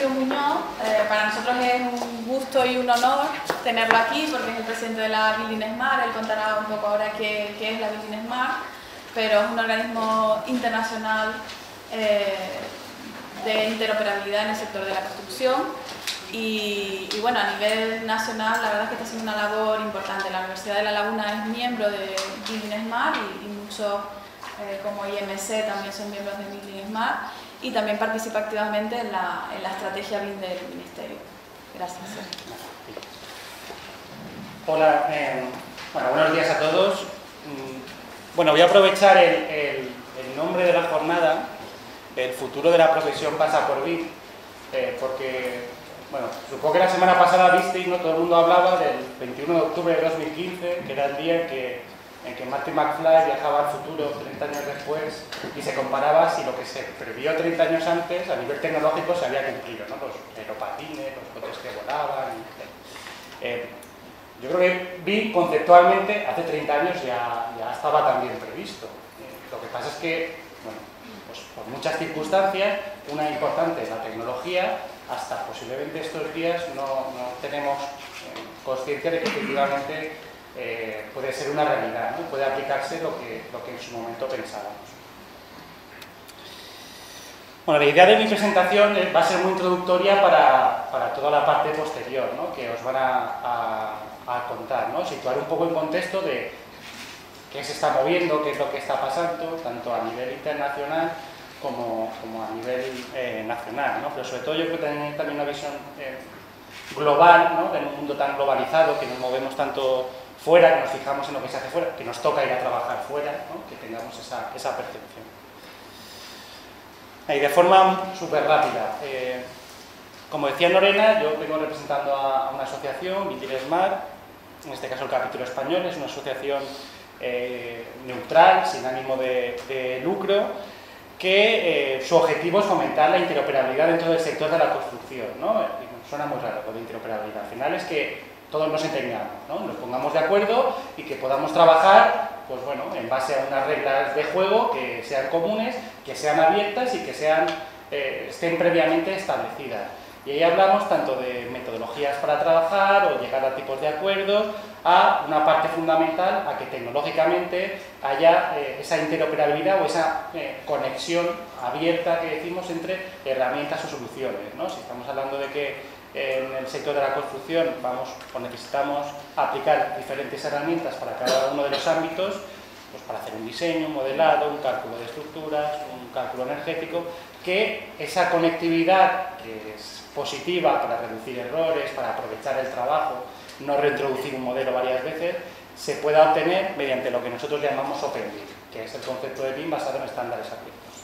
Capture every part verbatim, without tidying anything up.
Rocío Muñoz. Eh, para nosotros es un gusto y un honor tenerlo aquí porque es el presidente de la Building Smart. Él contará un poco ahora qué, qué es la Building Smart, pero es un organismo internacional eh, de interoperabilidad en el sector de la construcción. Y, y bueno, a nivel nacional la verdad es que está haciendo una labor importante. La Universidad de La Laguna es miembro de Building Smart y, y muchos eh, como I M C también son miembros de Building Smart. Y también participa activamente en la, en la estrategia B I M del Ministerio. Gracias. Hola, eh, bueno, buenos días a todos. Bueno, voy a aprovechar el, el, el nombre de la jornada, el futuro de la profesión pasa por B I M, eh, porque, bueno, supongo que la semana pasada visteis, ¿no? Todo el mundo hablaba del veintiuno de octubre de dos mil quince, que era el día en que en que Marty McFly viajaba al futuro treinta años después y se comparaba si lo que se previó treinta años antes a nivel tecnológico se había cumplido, ¿no? Los aeropatines, los coches que volaban. Eh, yo creo que B I M conceptualmente hace treinta años ya, ya estaba también previsto. Eh, lo que pasa es que, bueno, pues por muchas circunstancias, una importante es la tecnología, hasta posiblemente estos días no, no tenemos eh, conciencia de que efectivamente Eh, puede ser una realidad, ¿no? Puede aplicarse lo que, lo que en su momento pensábamos. Bueno, la idea de mi presentación va a ser muy introductoria para, para toda la parte posterior, ¿no? Que os van a, a, a contar, ¿no? Situar un poco en contexto de qué se está moviendo, qué es lo que está pasando, tanto a nivel internacional como, como a nivel eh, nacional, ¿no? Pero sobre todo yo creo que tener también una visión eh, global, ¿no? En un mundo tan globalizado, que nos movemos tanto fuera, que nos fijamos en lo que se hace fuera, que nos toca ir a trabajar fuera, ¿no? Que tengamos esa, esa percepción. Y de forma súper rápida, eh, como decía Lorena, yo vengo representando a, a una asociación, Building Smart, en este caso el capítulo español, es una asociación eh, neutral, sin ánimo de, de lucro, que eh, su objetivo es fomentar la interoperabilidad dentro del sector de la construcción, ¿no? Suena muy raro lo de interoperabilidad, al final es que todos nos entendamos, ¿no? Nos pongamos de acuerdo y que podamos trabajar, pues bueno, en base a unas reglas de juego que sean comunes, que sean abiertas y que sean, eh, estén previamente establecidas. Y ahí hablamos tanto de metodologías para trabajar o llegar a tipos de acuerdos, a una parte fundamental, a que tecnológicamente haya eh, esa interoperabilidad o esa eh, conexión abierta que decimos entre herramientas o soluciones, ¿no? Si estamos hablando de que en el sector de la construcción vamos o necesitamos aplicar diferentes herramientas para cada uno de los ámbitos, pues para hacer un diseño, un modelado, un cálculo de estructuras, un cálculo energético, que esa conectividad que es positiva para reducir errores, para aprovechar el trabajo, no reintroducir un modelo varias veces, se pueda obtener mediante lo que nosotros llamamos Open B I M, que es el concepto de B I M basado en estándares abiertos.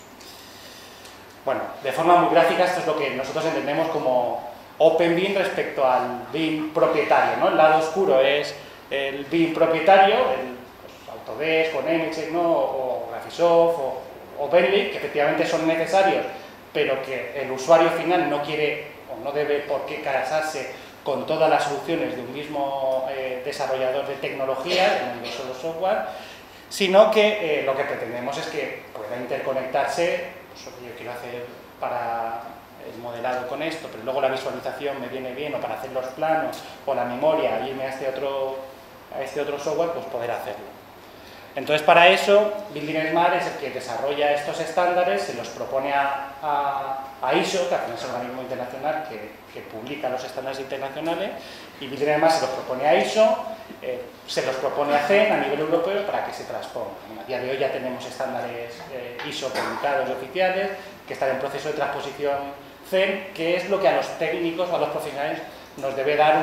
Bueno, de forma muy gráfica esto es lo que nosotros entendemos como Open B I M respecto al B I M propietario, ¿no? El lado oscuro es el B I M propietario, el pues, Autodesk o Nemetschek, ¿no? O Graphisoft o, o Bentley, que efectivamente son necesarios, pero que el usuario final no quiere o no debe por qué casarse con todas las soluciones de un mismo eh, desarrollador de tecnología, en un solo software, sino que eh, lo que pretendemos es que pueda interconectarse, pues lo que yo quiero hacer para el modelado con esto, pero luego la visualización me viene bien, o para hacer los planos, o la memoria, irme a este otro, a este otro software, pues poder hacerlo. Entonces, para eso, Building Smart es el que desarrolla estos estándares, se los propone a, a, a I S O, que es un organismo internacional que, que publica los estándares internacionales, y Building Smart se los propone a I S O, eh, se los propone a C E N a nivel europeo para que se transpongan. A día de hoy ya tenemos estándares eh, I S O publicados y oficiales, que están en proceso de transposición C E N, que es lo que a los técnicos o a los profesionales nos debe dar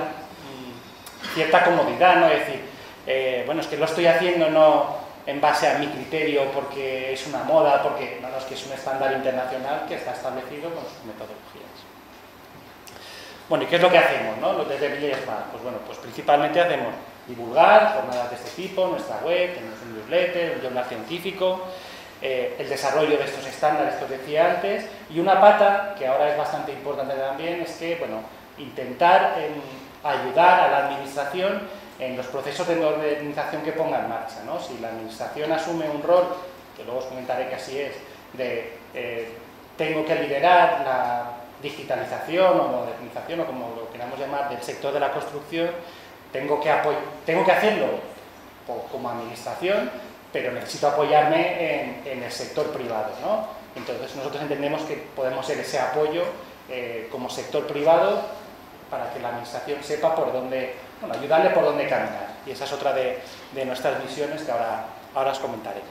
um, cierta comodidad, ¿no? Es decir, eh, bueno, es que lo estoy haciendo no en base a mi criterio porque es una moda, porque no, no, es que es un estándar internacional que está establecido con sus metodologías. Bueno, ¿y qué es lo que hacemos, no? Los desde Building Smart, pues bueno, pues principalmente hacemos divulgar jornadas de este tipo, nuestra web, tenemos un newsletter, un journal científico, eh, el desarrollo de estos estándares que os decía antes, y una pata, que ahora es bastante importante también, es que, bueno, intentar en, ayudar a la administración en los procesos de modernización que ponga en marcha, ¿no? Si la administración asume un rol, que luego os comentaré que así es, de eh, tengo que liderar la digitalización o modernización, o como lo queramos llamar, del sector de la construcción, tengo que, tengo que hacerlo como administración, pero necesito apoyarme en, en el sector privado, ¿no? Entonces nosotros entendemos que podemos ser ese apoyo eh, como sector privado para que la administración sepa por dónde, bueno, ayudarle por dónde caminar. Y esa es otra de, de nuestras visiones que ahora, ahora os comentaré.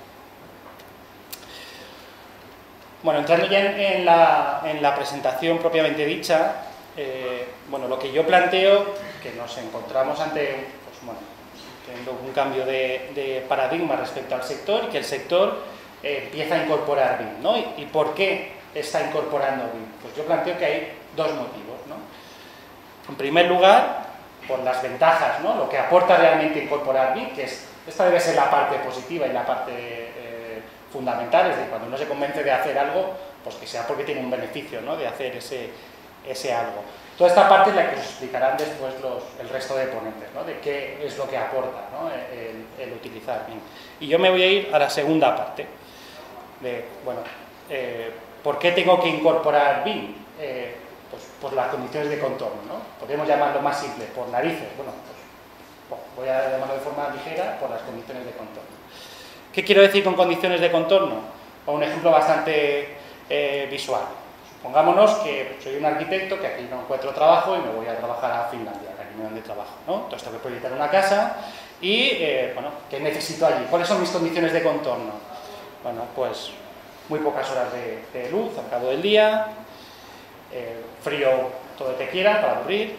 Bueno, entrando ya en, en, la, en la presentación propiamente dicha, eh, bueno, lo que yo planteo, que nos encontramos ante, pues bueno, teniendo un cambio de, de paradigma respecto al sector, y que el sector eh, empieza a incorporar B I M, ¿no? ¿Y, ¿Y por qué está incorporando B I M? Pues yo planteo que hay dos motivos, ¿no? En primer lugar, por las ventajas, ¿no? Lo que aporta realmente incorporar B I M, que es, esta debe ser la parte positiva y la parte eh, fundamental, es decir, cuando uno se convence de hacer algo, pues que sea porque tiene un beneficio, ¿no? De hacer ese, ese algo. Toda esta parte es la que os explicarán después los, el resto de ponentes, ¿no? De qué es lo que aporta, ¿no? el, el utilizar B I M. Y yo me voy a ir a la segunda parte, de, bueno, eh, ¿por qué tengo que incorporar B I M? Eh, pues por las condiciones de contorno, ¿no? Podríamos llamarlo más simple, por narices, bueno, pues voy a llamarlo de forma ligera, por las condiciones de contorno. ¿Qué quiero decir con condiciones de contorno? O un ejemplo bastante eh, visual. Pongámonos que soy un arquitecto, que aquí no encuentro trabajo y me voy a trabajar a Finlandia, que aquí me dan de trabajo, ¿no? Entonces tengo que proyectar una casa y, eh, bueno, ¿qué necesito allí? ¿Cuáles son mis condiciones de contorno? Bueno, pues muy pocas horas de, de luz al cabo del día, eh, frío todo el que quiera para aburrir,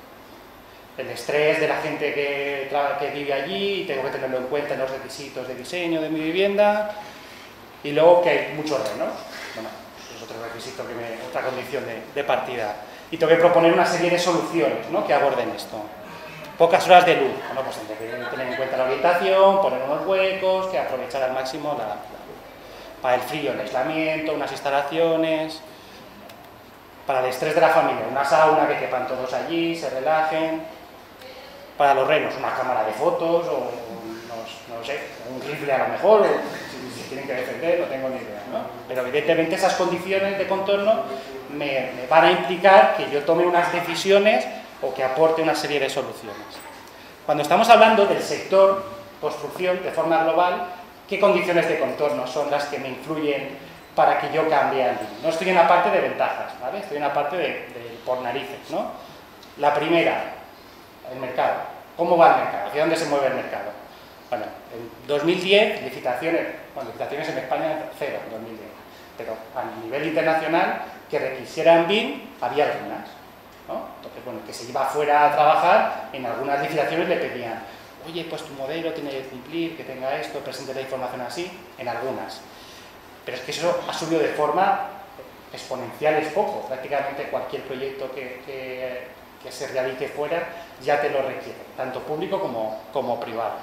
el estrés de la gente que, que vive allí y tengo que tenerlo en cuenta en los requisitos de diseño de mi vivienda, y luego que hay muchos renos. Bueno, otro requisito, que me, otra condición de, de partida. Y tengo que proponer una serie de soluciones, ¿no? Que aborden esto. Pocas horas de luz. Bueno, pues tendré que tener en cuenta la orientación, poner unos huecos, que aprovechar al máximo la, la luz. Para el frío, el aislamiento, unas instalaciones. Para el estrés de la familia, una sauna, que quepan todos allí, se relajen. Para los renos, una cámara de fotos, o unos, no sé, un rifle a lo mejor, o si, si tienen que defender, no tengo ni idea, ¿no? Pero evidentemente esas condiciones de contorno me, me van a implicar que yo tome unas decisiones o que aporte una serie de soluciones. Cuando estamos hablando del sector construcción de forma global, ¿qué condiciones de contorno son las que me influyen para que yo cambie allí? No estoy en la parte de ventajas, ¿vale? Estoy en la parte de, de por narices, ¿no? La primera, el mercado. ¿Cómo va el mercado? ¿Hacia dónde se mueve el mercado? Bueno, en dos mil diez, licitaciones, bueno, licitaciones en España cero en dos mil diez, pero a nivel internacional, que requisieran B I M, había algunas, ¿no? Entonces, bueno, que se iba fuera a trabajar, en algunas licitaciones le pedían, oye, pues tu modelo tiene que cumplir, que tenga esto, presente la información así, en algunas. Pero es que eso ha subido de forma exponencial, es poco, prácticamente cualquier proyecto que, que, que se realice fuera ya te lo requiere, tanto público como, como privado.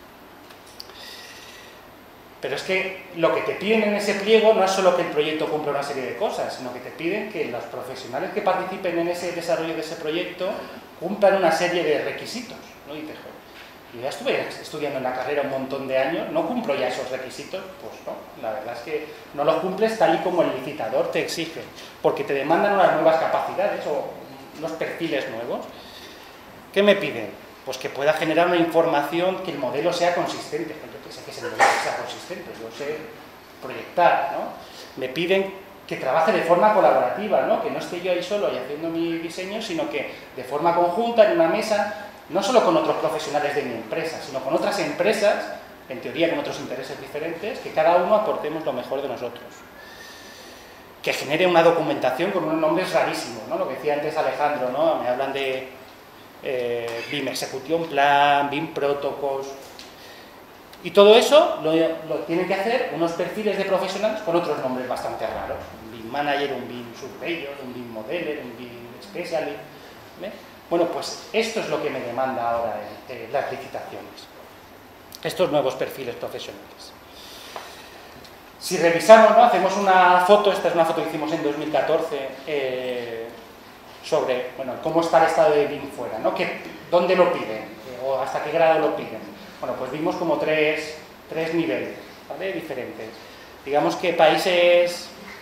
Pero es que lo que te piden en ese pliego no es solo que el proyecto cumpla una serie de cosas, sino que te piden que los profesionales que participen en ese desarrollo de ese proyecto cumplan una serie de requisitos, ¿no? Y te joder, yo ya estuve estudiando en la carrera un montón de años, ¿no cumplo ya esos requisitos? Pues no, la verdad es que no los cumples tal y como el licitador te exige, porque te demandan unas nuevas capacidades o unos perfiles nuevos. ¿Qué me piden? Pues que pueda generar una información, que el modelo sea consistente. Yo sé que ese modelo sea consistente, yo sé proyectar, ¿no? Me piden que trabaje de forma colaborativa, ¿no? Que no esté yo ahí solo y haciendo mi diseño, sino que de forma conjunta, en una mesa, no solo con otros profesionales de mi empresa, sino con otras empresas, en teoría con otros intereses diferentes, que cada uno aportemos lo mejor de nosotros. Que genere una documentación con unos nombres rarísimos, ¿no? Lo que decía antes Alejandro, ¿no? Me hablan de eh, B I M Execution Plan, B I M Protocols. Y todo eso lo, lo tienen que hacer unos perfiles de profesionales con otros nombres bastante raros. Un B I M Manager, un B I M Surveyor, un B I M Modeler, un B I M Specialist. ¿Ve? Bueno, pues esto es lo que me demanda ahora eh, las licitaciones. Estos nuevos perfiles profesionales. Si revisamos, ¿no? Hacemos una foto, esta es una foto que hicimos en dos mil catorce, eh, sobre, bueno, cómo está el estado de B I M fuera, ¿no? ¿Qué, ¿Dónde lo piden? Eh, ¿O hasta qué grado lo piden? Bueno, pues vimos como tres, tres niveles, ¿vale? Diferentes. Digamos que países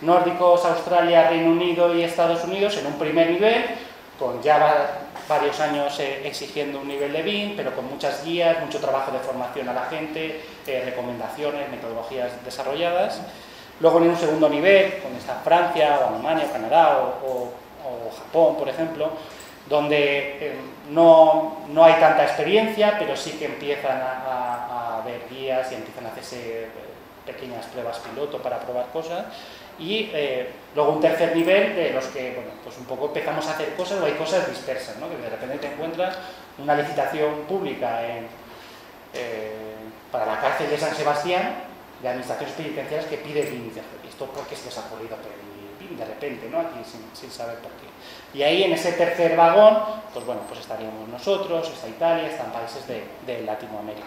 nórdicos, Australia, Reino Unido y Estados Unidos en un primer nivel, con ya va, varios años eh, exigiendo un nivel de B I M, pero con muchas guías, mucho trabajo de formación a la gente, eh, recomendaciones, metodologías desarrolladas. Luego en un segundo nivel, donde está Francia, o Alemania, o Canadá, o, o, o Japón, por ejemplo, donde eh, no, no hay tanta experiencia, pero sí que empiezan a, a, a ver guías y empiezan a hacerse pequeñas pruebas piloto para probar cosas. Y eh, luego un tercer nivel de los que, bueno, pues un poco empezamos a hacer cosas o hay cosas dispersas, ¿no? Que de repente te encuentras una licitación pública en, eh, para la cárcel de San Sebastián de administraciones penitenciarias que pide B I M. ¿Esto por qué se les ha ocurrido pedir B I M de repente, ¿no? Aquí sin, sin saber por qué. Y ahí en ese tercer vagón, pues bueno, pues estaríamos nosotros, está Italia, están países de, de Latinoamérica.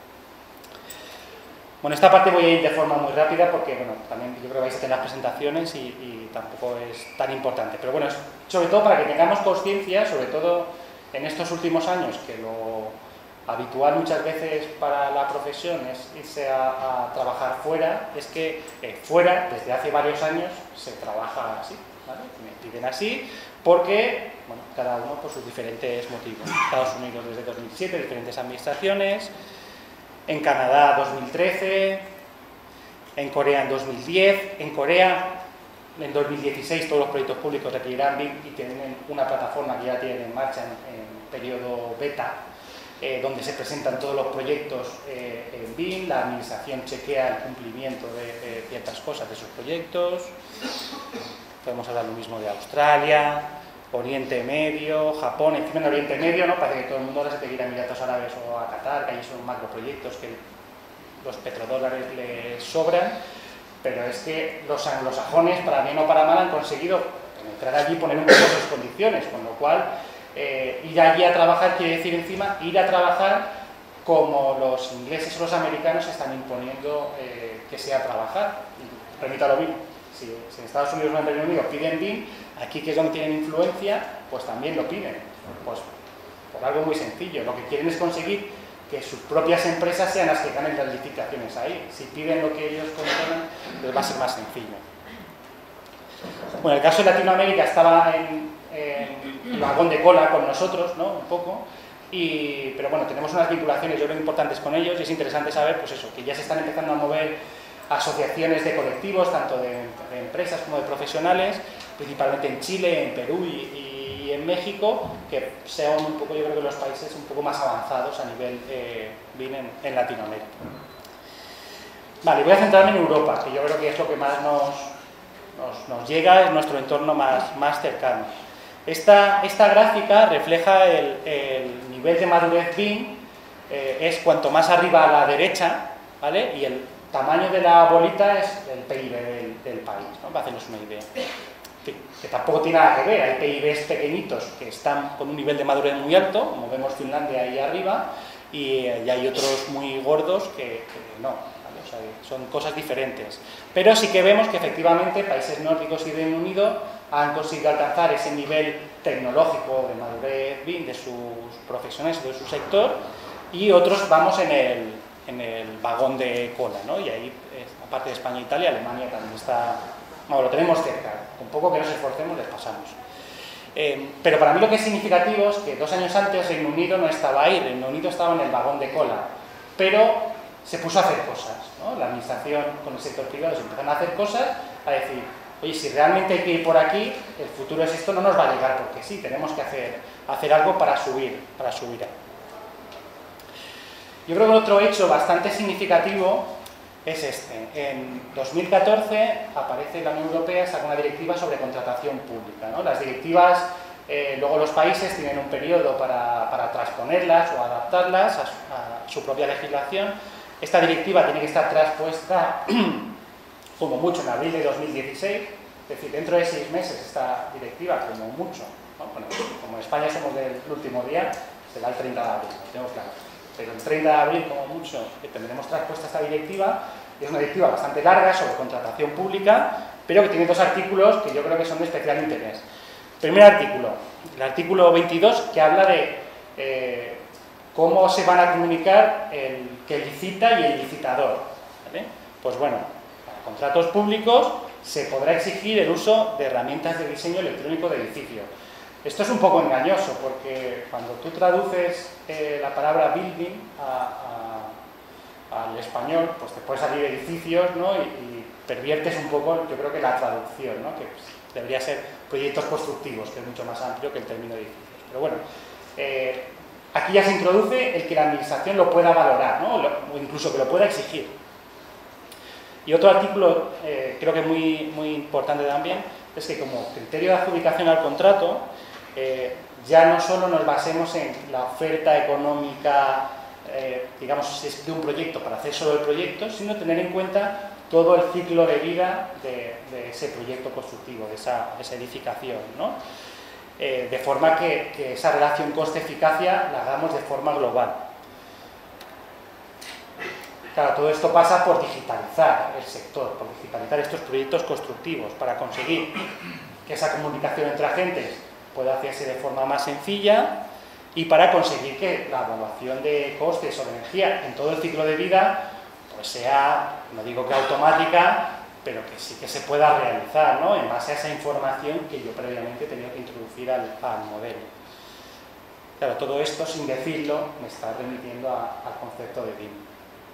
Bueno, esta parte voy a ir de forma muy rápida porque, bueno, también yo creo que vais a tener las presentaciones y, y tampoco es tan importante. Pero bueno, es sobre todo para que tengamos conciencia, sobre todo en estos últimos años, que lo habitual muchas veces para la profesión es irse a, a trabajar fuera, es que eh, fuera, desde hace varios años, se trabaja así, ¿vale? Me piden así porque, bueno, cada uno por sus diferentes motivos. Estados Unidos desde dos mil siete, diferentes administraciones. En Canadá dos mil trece, en Corea en dos mil diez, en Corea en dos mil dieciséis todos los proyectos públicos requerirán B I M y tienen una plataforma que ya tienen en marcha en, en periodo beta, eh, donde se presentan todos los proyectos eh, en B I M, la administración chequea el cumplimiento de eh, ciertas cosas de sus proyectos. Podemos hablar lo mismo de Australia, Oriente Medio, Japón. Encima en Oriente Medio, ¿no? Parece que todo el mundo ahora se quiere ir a Emiratos Árabes o a Qatar, que ahí son macroproyectos que los petrodólares les sobran, pero es que los anglosajones, para bien o para mal, han conseguido entrar allí y poner un poco sus condiciones, con lo cual eh, ir allí a trabajar quiere decir encima ir a trabajar como los ingleses o los americanos están imponiendo eh, que sea trabajar. Y remito a lo mismo. Si, si en Estados Unidos o en Reino Unido piden B I M, aquí que es donde tienen influencia, pues también lo piden. Pues por algo muy sencillo. Lo que quieren es conseguir que sus propias empresas sean las que ganen las licitaciones ahí. Si piden lo que ellos controlan, les va a ser más sencillo. Bueno, el caso de Latinoamérica estaba en, en el vagón de cola con nosotros, ¿no? Un poco. Y, pero bueno, tenemos unas vinculaciones yo creo importantes con ellos y es interesante saber, pues eso, que ya se están empezando a mover asociaciones de colectivos, tanto de, de empresas como de profesionales, principalmente en Chile, en Perú y, y en México, que sean un poco, yo creo que los países un poco más avanzados a nivel eh, B I M en, en Latinoamérica. Vale, voy a centrarme en Europa, que yo creo que es lo que más nos, nos, nos llega, es nuestro entorno más, más cercano. Esta, esta gráfica refleja el, el nivel de madurez B I M, eh, es cuanto más arriba a la derecha, ¿vale? Y el tamaño de la bolita es el P I B del, del país, ¿no? Para hacernos una idea. Que, que tampoco tiene nada que ver, hay P I Bs pequeñitos que están con un nivel de madurez muy alto, como vemos Finlandia ahí arriba, y, y hay otros muy gordos que, que no, ¿vale? O sea, son cosas diferentes. Pero sí que vemos que efectivamente países nórdicos y Reino Unido han conseguido alcanzar ese nivel tecnológico de madurez B I M de sus profesionales, de su sector, y otros vamos en el, en el vagón de cola, ¿no? Y ahí, aparte de España e Italia, Alemania también está, bueno, lo tenemos cerca, con poco que nos esforcemos les pasamos. Eh, pero para mí lo que es significativo es que dos años antes Reino Unido no estaba ahí, Reino Unido estaba en el vagón de cola, pero se puso a hacer cosas, ¿no? La administración con el sector privado se empezaron a hacer cosas, a decir, oye, si realmente hay que ir por aquí, el futuro es esto, no nos va a llegar porque sí, tenemos que hacer, hacer algo para subir, para subir. Yo creo que otro hecho bastante significativo es este. En dos mil catorce aparece la Unión Europea, saca una directiva sobre contratación pública, ¿no? Las directivas, eh, luego los países tienen un periodo para, para transponerlas o adaptarlas a su, a su propia legislación. Esta directiva tiene que estar traspuesta como mucho en abril de dos mil dieciséis, es decir, dentro de seis meses esta directiva, como mucho, ¿no? Bueno, como en España somos del último día, será el treinta de abril, lo tengo claro. Pero el treinta de abril, como mucho, tendremos traspuesta esta directiva. Es una directiva bastante larga sobre contratación pública, pero que tiene dos artículos que yo creo que son de especial interés. Primer artículo, el artículo veintidós, que habla de eh, cómo se van a comunicar el que licita y el licitador, ¿vale? Pues bueno, para contratos públicos, se podrá exigir el uso de herramientas de diseño electrónico de edificio. Esto es un poco engañoso, porque cuando tú traduces eh, la palabra building a, a, al español, pues te puede salir edificios, ¿no? y, y perviertes un poco, yo creo que la traducción, ¿no? Que pues, debería ser proyectos constructivos, que es mucho más amplio que el término de edificios. Pero bueno, eh, aquí ya se introduce el que la administración lo pueda valorar, ¿no? O incluso que lo pueda exigir. Y otro artículo, eh, creo que muy, muy importante también, es que como criterio de adjudicación al contrato, eh, ya no solo nos basemos en la oferta económica, eh, digamos, si es de un proyecto para hacer solo el proyecto, sino tener en cuenta todo el ciclo de vida de, de ese proyecto constructivo, de esa, esa edificación, ¿no? Eh, de forma que, que esa relación coste-eficacia la hagamos de forma global. Claro, todo esto pasa por digitalizar el sector, por digitalizar estos proyectos constructivos, para conseguir que esa comunicación entre agentes pueda hacerse de forma más sencilla y para conseguir que la evaluación de costes o de energía en todo el ciclo de vida pues sea, no digo que automática, pero que sí que se pueda realizar, ¿no? En base a esa información que yo previamente he tenido que introducir al, al modelo. Claro, todo esto, sin decirlo, me está remitiendo a, al concepto de B I M.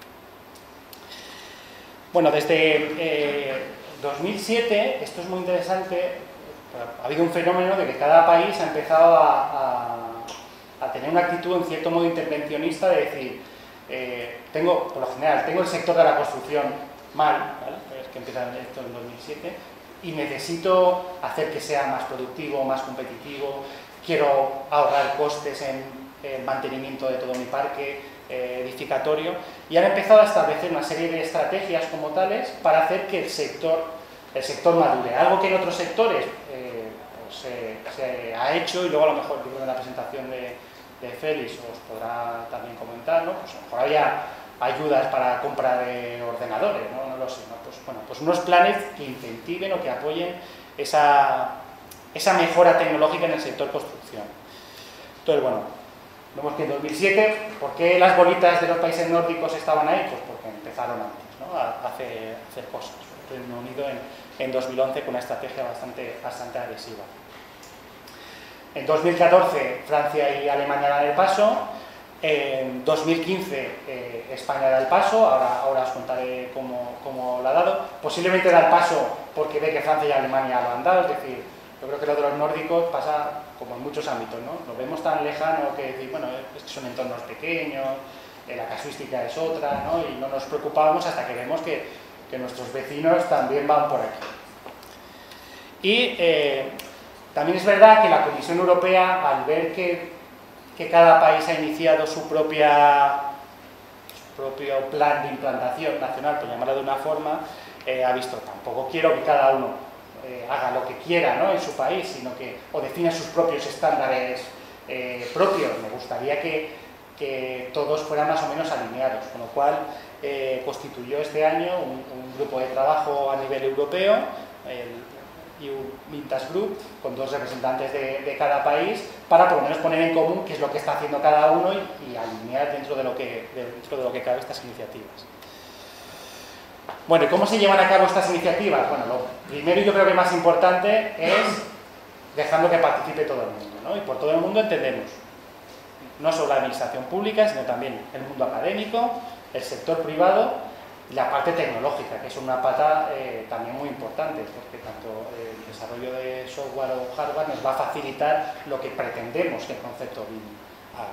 Bueno, desde eh, dos mil siete, esto es muy interesante, ha habido un fenómeno de que cada país ha empezado a, a, a tener una actitud en cierto modo intervencionista de decir, eh, tengo, por lo general, tengo el sector de la construcción mal, ¿vale? Es que empieza esto en dos mil siete, y necesito hacer que sea más productivo, más competitivo, quiero ahorrar costes en el mantenimiento de todo mi parque eh, edificatorio, y han empezado a establecer una serie de estrategias como tales para hacer que el sector, el sector madure, algo que en otros sectores eh, pues, eh, se ha hecho, y luego a lo mejor en la presentación de, de Félix os podrá también comentar, ¿no? Pues a lo mejor había ayudas para compra de ordenadores, no, no lo sé, ¿no? Pues, bueno, pues unos planes que incentiven o que apoyen esa, esa mejora tecnológica en el sector construcción. Entonces, bueno, vemos que en dos mil siete, ¿por qué las bolitas de los países nórdicos estaban ahí? Pues porque empezaron antes, ¿no? a, hacer, a hacer cosas. El Reino Unido en, en dos mil once con una estrategia bastante, bastante agresiva. En dos mil catorce, Francia y Alemania dan el paso. En dos mil quince eh, España da el paso, ahora, ahora os contaré cómo, cómo lo ha dado. Posiblemente da el paso porque ve que Francia y Alemania lo han dado, es decir, yo creo que lo de los nórdicos pasa como en muchos ámbitos, ¿no? Lo vemos tan lejano que decir, bueno, es que son entornos pequeños, eh, la casuística es otra, ¿no? Y no nos preocupamos hasta que vemos que, que nuestros vecinos también van por aquí. Y eh, también es verdad que la Comisión Europea, al ver que que cada país ha iniciado su, propia, su propio plan de implantación nacional, por llamarlo de una forma, eh, ha visto, tampoco quiero que cada uno eh, haga lo que quiera, ¿no? En su país, sino que o defina sus propios estándares eh, propios. Me gustaría que, que todos fueran más o menos alineados, con lo cual eh, constituyó este año un, un grupo de trabajo a nivel europeo, el E U Vintage Group, con dos representantes de, de cada país, para por lo menos poner en común qué es lo que está haciendo cada uno y, y alinear dentro de lo que, dentro de lo que cabe estas iniciativas. Bueno, ¿y cómo se llevan a cabo estas iniciativas? Bueno, lo primero y yo creo que más importante es dejando que participe todo el mundo, ¿no? Y por todo el mundo entendemos no solo la administración pública, sino también el mundo académico, el sector privado y la parte tecnológica, que es una pata eh, también muy importante, porque tanto eh, el desarrollo de software o hardware nos va a facilitar lo que pretendemos que el concepto B I M haga.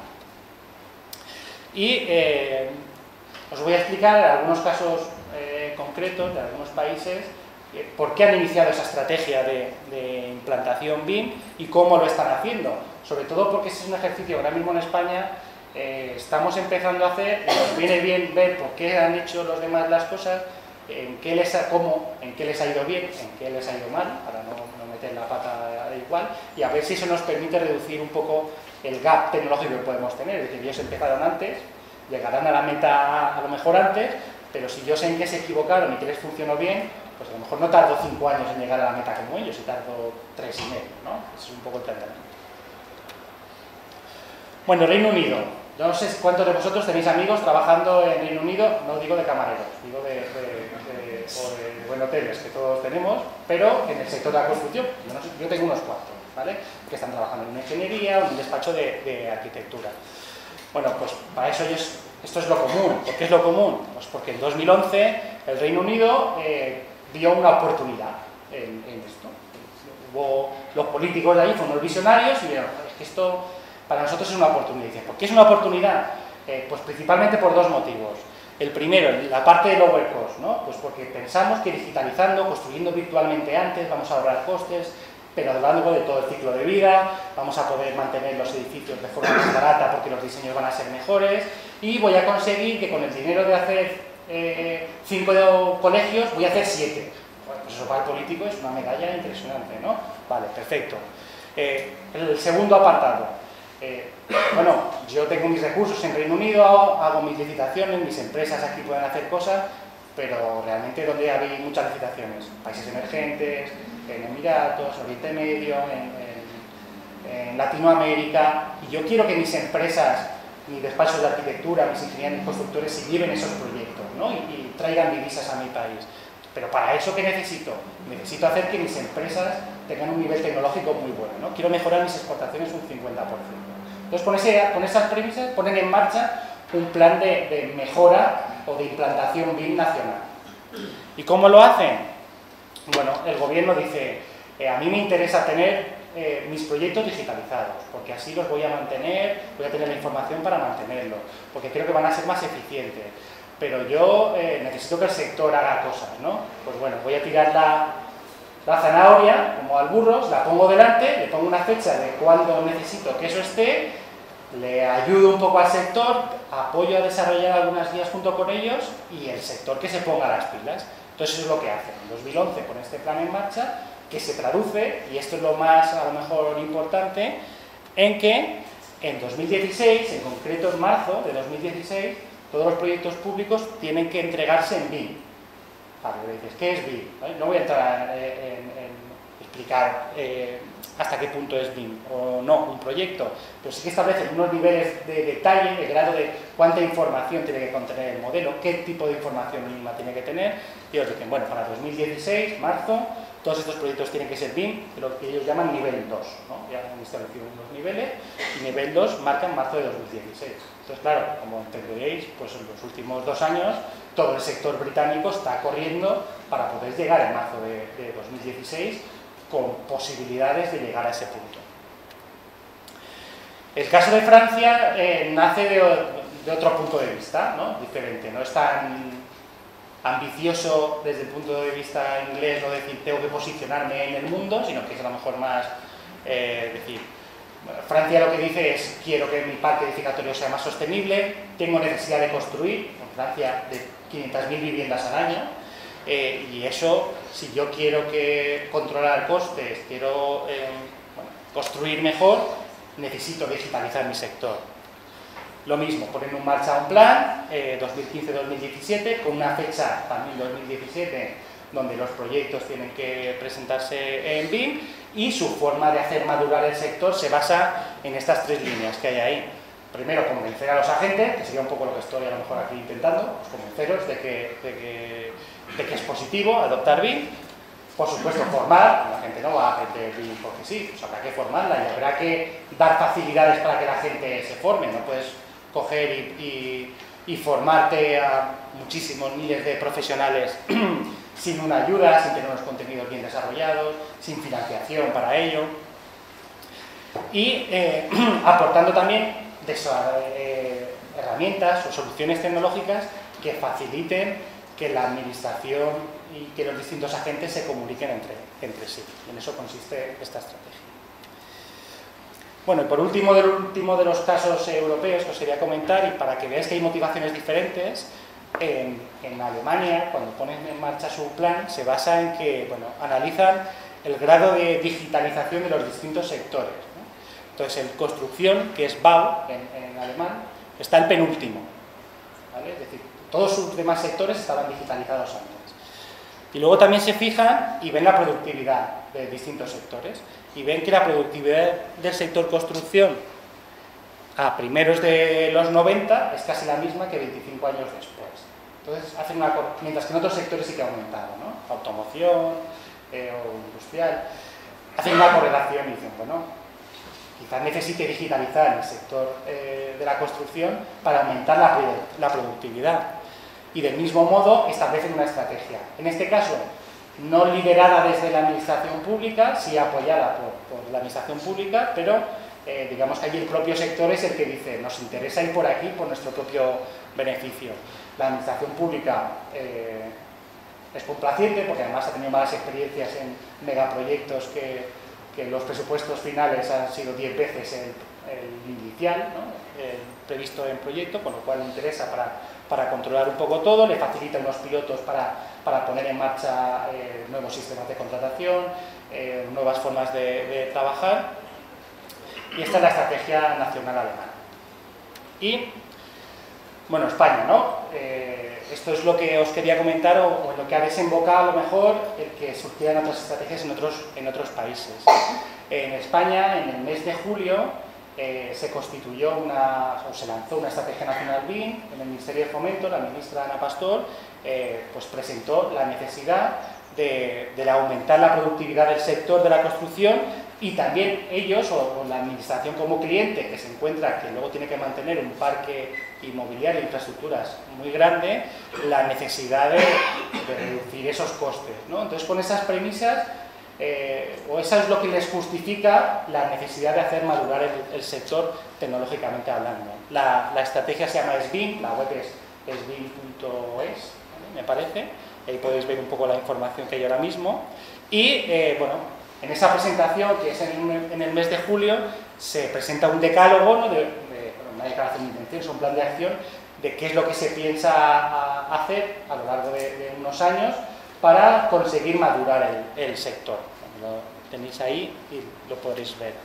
Y eh, os voy a explicar algunos casos eh, concretos de algunos países eh, por qué han iniciado esa estrategia de, de implantación B I M y cómo lo están haciendo. Sobre todo porque ese es un ejercicio que ahora mismo en España Eh, estamos empezando a hacer, y nos viene bien ver por qué han hecho los demás las cosas, en qué les ha, cómo, en qué les ha ido bien, en qué les ha ido mal, para no, no meter la pata igual, y a ver si eso nos permite reducir un poco el gap tecnológico que podemos tener. Es decir, ellos empezaron antes, llegarán a la meta a lo mejor antes, pero si yo sé en qué se equivocaron y que les funcionó bien, pues a lo mejor no tardo cinco años en llegar a la meta como ellos, y tardo tres y medio, ¿no? Ese es un poco el planteamiento. Bueno, Reino Unido. Yo no sé cuántos de vosotros tenéis amigos trabajando en Reino Unido, no digo de camareros, digo de, de, de de, o de buen hoteles que todos tenemos, pero en el sector de la construcción, yo, no sé, yo tengo unos cuantos, ¿vale? Que están trabajando en una ingeniería o en un despacho de, de arquitectura. Bueno, pues para eso ellos, esto es lo común. ¿Por qué es lo común? Pues porque en dos mil once el Reino Unido eh, dio una oportunidad en, en esto. Hubo, los políticos de ahí fueron los visionarios y vieron, es que esto para nosotros es una oportunidad. ¿Por qué es una oportunidad? Eh, pues principalmente por dos motivos. El primero, la parte de lower cost, ¿no? Pues porque pensamos que digitalizando, construyendo virtualmente antes, vamos a ahorrar costes, pero a lo largo de todo el ciclo de vida, vamos a poder mantener los edificios de forma más barata porque los diseños van a ser mejores y voy a conseguir que con el dinero de hacer eh, cinco colegios voy a hacer siete. Bueno, pues eso para el político es una medalla impresionante, ¿no? Vale, perfecto. Eh, el segundo apartado. Eh, bueno, yo tengo mis recursos en Reino Unido, hago mis licitaciones, mis empresas aquí pueden hacer cosas, pero realmente donde hay muchas licitaciones, países emergentes, en Emiratos, Oriente Medio, en, en, en Latinoamérica, y yo quiero que mis empresas, mis despachos de arquitectura, mis ingenieros, mis constructores se lleven esos proyectos, ¿no? y, y traigan divisas a mi país. Pero para eso, ¿qué necesito? Necesito hacer que mis empresas tengan un nivel tecnológico muy bueno, ¿no? Quiero mejorar mis exportaciones un cincuenta por ciento. Entonces, con, ese, con esas premisas, ponen en marcha un plan de, de mejora o de implantación B I M nacional. ¿Y cómo lo hacen? Bueno, el gobierno dice, eh, a mí me interesa tener eh, mis proyectos digitalizados, porque así los voy a mantener, voy a tener la información para mantenerlos, porque creo que van a ser más eficientes. Pero yo eh, necesito que el sector haga cosas, ¿no? Pues bueno, voy a tirar la, la zanahoria, como al burro, la pongo delante, le pongo una fecha de cuándo necesito que eso esté, le ayudo un poco al sector, apoyo a desarrollar algunas guías junto con ellos y el sector que se ponga las pilas. Entonces eso es lo que hacen. En dos mil once con este plan en marcha, que se traduce, y esto es lo más a lo mejor importante, en que en dos mil dieciséis, en concreto en marzo de dos mil dieciséis, todos los proyectos públicos tienen que entregarse en B I M. Vale, dices, ¿qué es B I M? ¿Vale? No voy a entrar en, en, en explicar eh, hasta qué punto es B I M o no un proyecto, pero sí que establecen unos niveles de detalle, de grado de cuánta información tiene que contener el modelo, qué tipo de información mínima tiene que tener, y ellos dicen, bueno, para dos mil dieciséis, marzo, todos estos proyectos tienen que ser B I M, de lo que ellos llaman nivel dos, ¿no? Ya han establecido unos niveles, y nivel dos marcan marzo de dos mil dieciséis. Entonces, claro, como entenderéis, pues en los últimos dos años, todo el sector británico está corriendo para poder llegar en marzo de, de dos mil dieciséis con posibilidades de llegar a ese punto. El caso de Francia eh, nace de, de otro punto de vista, ¿no? Diferente, no es tan ambicioso desde el punto de vista inglés, no decir tengo que posicionarme en el mundo, sino que es a lo mejor más eh, decir, Francia lo que dice es quiero que mi parque edificatorio sea más sostenible, tengo necesidad de construir, en Francia de quinientas mil viviendas al año, eh, y eso, si yo quiero que controlar costes, quiero eh, bueno, construir mejor, necesito digitalizar mi sector. Lo mismo, ponen en marcha un plan, eh, dos mil quince dos mil diecisiete, con una fecha también dos mil diecisiete, donde los proyectos tienen que presentarse en B I M, y su forma de hacer madurar el sector se basa en estas tres líneas que hay ahí. Primero, convencer a los agentes, que sería un poco lo que estoy a lo mejor aquí intentando, pues convenceros de que, de que, de que es positivo adoptar B I M. Por supuesto, formar, la gente no va a aprender B I M porque sí, pues habrá que formarla y habrá que dar facilidades para que la gente se forme, no puedes coger y, y, y formarte a muchísimos miles de profesionales sin una ayuda, sin tener unos contenidos bien desarrollados, sin financiación para ello, y eh, aportando también de esas, eh, herramientas o soluciones tecnológicas que faciliten que la administración y que los distintos agentes se comuniquen entre, entre sí. En eso consiste esta estrategia. Bueno, y por último, del último de los casos europeos que os quería comentar, y para que veáis que hay motivaciones diferentes, en, en Alemania, cuando ponen en marcha su plan, se basa en que, bueno, analizan el grado de digitalización de los distintos sectores, ¿no? Entonces, en construcción, que es Bau, en, en alemán, está el penúltimo, ¿vale? Es decir, todos sus demás sectores estaban digitalizados antes. Y luego también se fijan y ven la productividad de distintos sectores, y ven que la productividad del sector construcción a primeros de los noventa es casi la misma que veinticinco años después. Entonces, hacen una, mientras que en otros sectores sí que ha aumentado, ¿no? Automoción eh, o industrial, hacen una correlación y dicen, bueno, quizás necesite digitalizar el sector eh, de la construcción para aumentar la, la productividad. Y del mismo modo establecen una estrategia. En este caso, no liderada desde la administración pública, sí apoyada por, por la administración pública, pero eh, digamos que allí el propio sector es el que dice, nos interesa ir por aquí por nuestro propio beneficio. La administración pública eh, es complaciente porque además ha tenido malas experiencias en megaproyectos que, que los presupuestos finales han sido diez veces el, el inicial, ¿no? El previsto en proyecto, con lo cual le interesa para, para controlar un poco todo, le facilita unos pilotos para, para poner en marcha eh, nuevos sistemas de contratación, eh, nuevas formas de, de trabajar, y esta es la estrategia nacional alemana. Y bueno, España, ¿no? Eh, esto es lo que os quería comentar o, o en lo que ha desembocado a lo mejor el que surgieran otras estrategias en otros, en otros países. En España, en el mes de julio, eh, se constituyó una, o se lanzó una estrategia nacional B I M en el Ministerio de Fomento. La ministra Ana Pastor eh, pues presentó la necesidad de, de aumentar la productividad del sector de la construcción, y también ellos, o, o la administración como cliente, que se encuentra que luego tiene que mantener un parque inmobiliario e infraestructuras muy grande, la necesidad de, de reducir esos costes, ¿no? Entonces, con esas premisas, eh, o eso es lo que les justifica la necesidad de hacer madurar el, el sector tecnológicamente hablando. La, la estrategia se llama S B I M, la web es S B I M punto es, ¿vale? Me parece, ahí podéis ver un poco la información que hay ahora mismo, y eh, bueno, en esa presentación, que es en, en el mes de julio, se presenta un decálogo, ¿no? de, de, bueno, una declaración de intenciones, un plan de acción de qué es lo que se piensa a, a hacer a lo largo de, de unos años para conseguir madurar el, el sector. Lo tenéis ahí y lo podréis ver.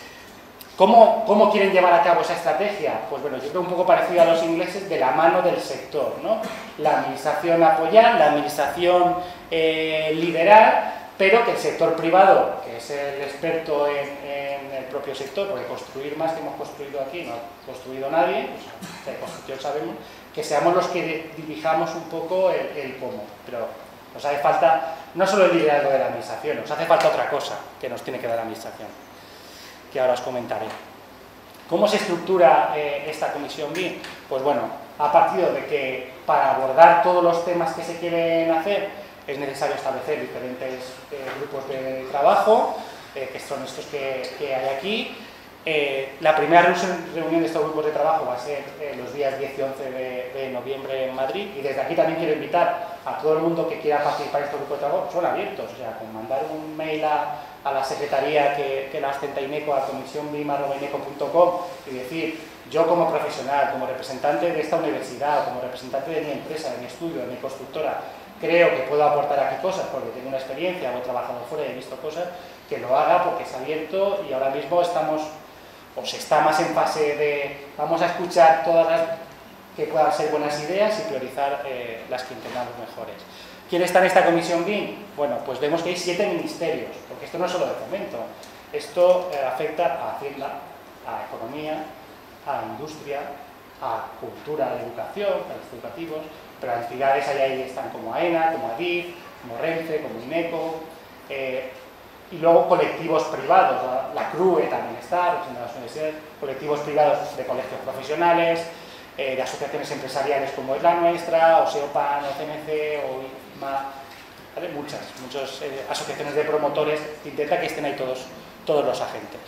¿Cómo, ¿Cómo quieren llevar a cabo esa estrategia? Pues bueno, yo creo un poco parecido a los ingleses, de la mano del sector, ¿no? La administración apoyar, la administración eh, liderar, pero que el sector privado, que es el experto en, en el propio sector, porque construir más que hemos construido aquí, no ha construido nadie, pues, de construcción sabemos, que seamos los que dirijamos un poco el, el cómo. Pero nos hace falta, no solo el liderazgo de la administración, nos hace falta otra cosa que nos tiene que dar la administración, que ahora os comentaré. ¿Cómo se estructura eh, esta comisión B I M? Pues bueno, ha partido de que para abordar todos los temas que se quieren hacer, es necesario establecer diferentes eh, grupos de trabajo, eh, que son estos que, que hay aquí. Eh, la primera reunión de estos grupos de trabajo va a ser eh, los días diez y once de, de noviembre en Madrid, y desde aquí también quiero invitar a todo el mundo que quiera participar en estos grupos de trabajo. Son abiertos, o sea, con mandar un mail a, a la secretaría que, que la ostenta INECO, a comisión b i m arroba ineco punto com, y decir, yo como profesional, como representante de esta universidad, como representante de mi empresa, de mi estudio, de mi constructora, creo que puedo aportar aquí cosas porque tengo una experiencia, o he trabajado fuera y he visto cosas, que lo haga porque es abierto, y ahora mismo estamos, o se está más en fase de, vamos a escuchar todas las que puedan ser buenas ideas y priorizar eh, las que entendamos mejores. ¿Quién está en esta comisión B I M? Bueno, pues vemos que hay siete ministerios, porque esto no es solo de fomento, esto eh, afecta a Hacienda, a Economía, a Industria, a Cultura, a Educación, a los educativos, pero las entidades ahí están como AENA, como ADIF, como Renfe, como INECO, eh, y luego colectivos privados, la, la CRUE también está, las universidades, colectivos privados de colegios profesionales, eh, de asociaciones empresariales como es la nuestra, o SEOPAN, o C N C, o I M A, ¿vale? Muchas, muchas eh, asociaciones de promotores, intenta que estén ahí todos, todos los agentes.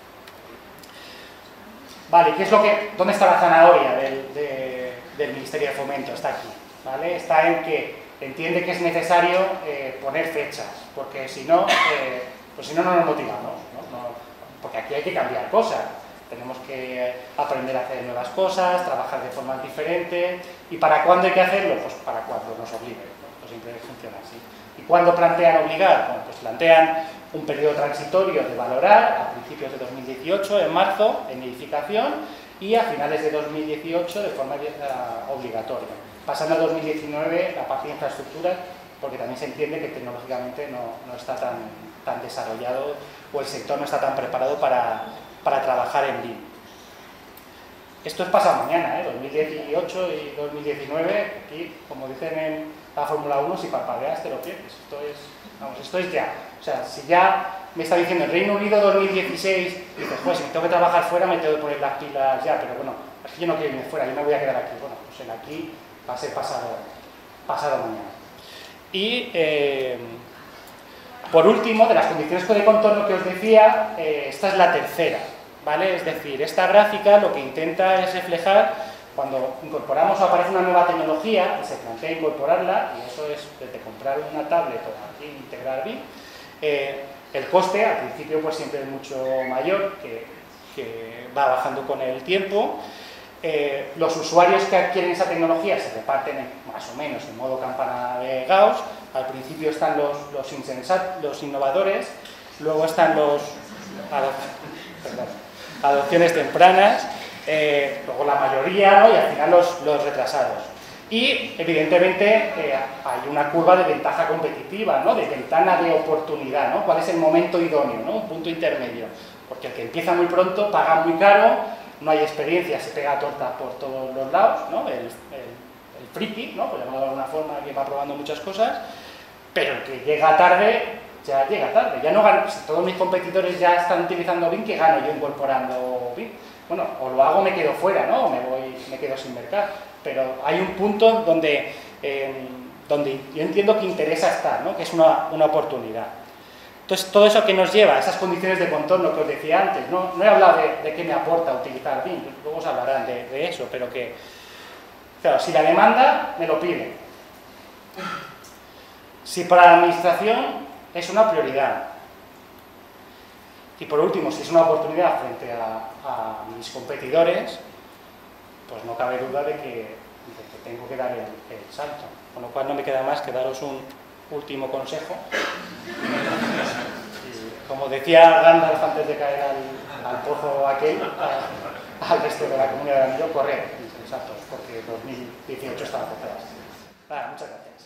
Vale, ¿qué es lo que, ¿dónde está la zanahoria del, de, del Ministerio de Fomento? Está aquí, ¿vale? Está en que entiende que es necesario eh, poner fechas, porque si no, eh, pues si no, no nos motivamos, ¿no? No, porque aquí hay que cambiar cosas, tenemos que aprender a hacer nuevas cosas, trabajar de forma diferente, ¿y para cuándo hay que hacerlo? Pues para cuando nos obliguen, ¿no? Pues siempre funciona así. ¿Y cuándo plantean obligar? Bueno, pues plantean un periodo transitorio de valorar a principios de dos mil dieciocho, en marzo, en edificación, y a finales de dos mil dieciocho de forma uh, obligatoria. Pasando a dos mil diecinueve la parte de infraestructuras, porque también se entiende que tecnológicamente no, no está tan, tan desarrollado, o el sector no está tan preparado para, para trabajar en B I M. esto es pasado mañana, ¿eh? dos mil dieciocho y dos mil diecinueve, aquí, como dicen en la Fórmula uno, si parpadeas te lo pierdes. Esto es, vamos, esto es ya. O sea, si ya me está diciendo el Reino Unido dos mil dieciséis, y dices, pues si me tengo que trabajar fuera me tengo que poner las pilas ya, pero bueno, es que yo no quiero irme fuera, yo me voy a quedar aquí. Bueno, pues el aquí va a ser pasado, pasado mañana. Y eh, por último, de las condiciones de contorno que os decía, eh, esta es la tercera, ¿vale? Es decir, esta gráfica lo que intenta es reflejar cuando incorporamos o aparece una nueva tecnología y se plantea incorporarla, y eso es desde comprar una tablet o aquí integrar B I M, eh, el coste al principio pues siempre es mucho mayor, que, que va bajando con el tiempo. Eh, los usuarios que adquieren esa tecnología se reparten en, más o menos en modo campana de Gauss. Al principio están los, los, insensat, los innovadores, luego están los ado, perdón, adopciones tempranas, eh, luego la mayoría, ¿no? Y al final los, los retrasados. Y evidentemente eh, hay una curva de ventaja competitiva, ¿no? De ventana de oportunidad, ¿no? ¿Cuál es el momento idóneo, ¿no? Un punto intermedio, porque el que empieza muy pronto paga muy caro, no hay experiencia, se pega torta por todos los lados, ¿no? El, el, el friki, ¿no? Por llamarlo de alguna forma, que va probando muchas cosas, pero el que llega tarde, ya llega tarde. Ya no gano, si todos mis competidores ya están utilizando B I M, ¿qué gano yo incorporando B I M? Bueno, o lo hago o me quedo fuera, ¿no? O me voy, me quedo sin mercado. Pero hay un punto donde, eh, donde yo entiendo que interesa estar, ¿no? Que es una, una oportunidad. Entonces, todo eso que nos lleva a esas condiciones de contorno que os decía antes, no, no he hablado de, de qué me aporta utilizar B I M, luego os hablarán de, de eso, pero que, claro, si la demanda me lo pide, si para la administración es una prioridad, y por último, si es una oportunidad frente a, a mis competidores, pues no cabe duda de que, de que tengo que dar el, el salto, con lo cual no me queda más que daros un último consejo. Y, como decía Gandalf antes de caer al, al pozo aquel, a, al resto de la comunidad de Anillo, correr, insensatos, porque dos mil dieciocho estaba por detrás. Muchas gracias.